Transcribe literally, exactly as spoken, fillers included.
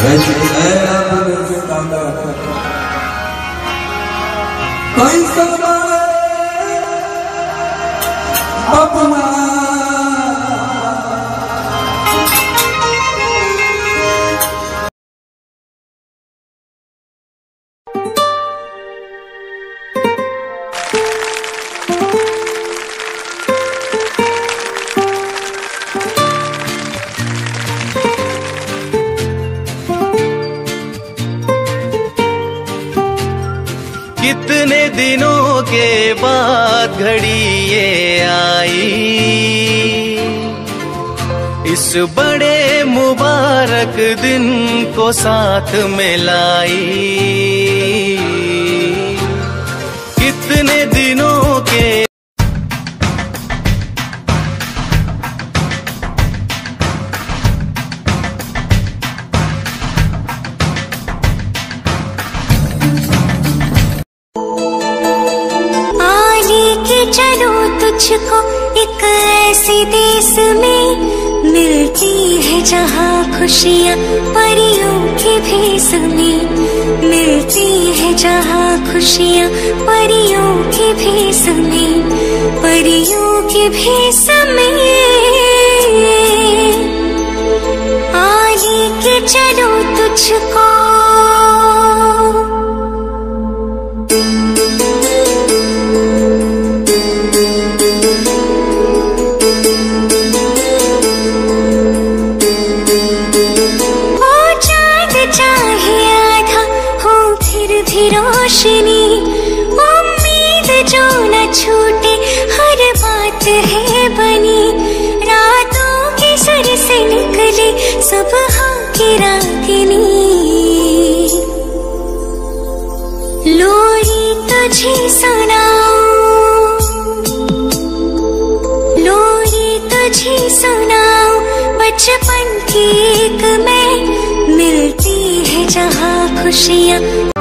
कितने दिनों के बाद घड़ी ये आई, इस बड़े मुबारक दिन को साथ में लाई। कितने दिनों के चलो तुझको एक ऐसे देश में मिलती है जहाँ खुशियाँ परियों के भेष में, मिलती है जहाँ खुशियाँ परियों के भेष में, परियों के भेष में। आगे के चलो तुझको रोशनी, उम्मीद जो न छूटे हर बात है बनी। रातों के सर से निकले सुबह की रागिनी, लोरी तुझे सुनाऊं, लोरी तुझे सुनाऊं बचपन की एक मैं, मिलती है जहाँ खुशियाँ